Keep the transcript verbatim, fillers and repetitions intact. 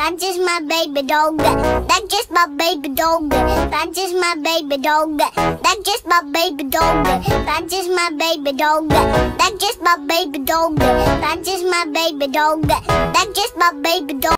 That's just my baby dog. That's just my baby dog. That's just my baby dog. That's just my baby dog. That's just my baby dog. That's just my baby dog. That's just my baby dog. That's just my baby dog.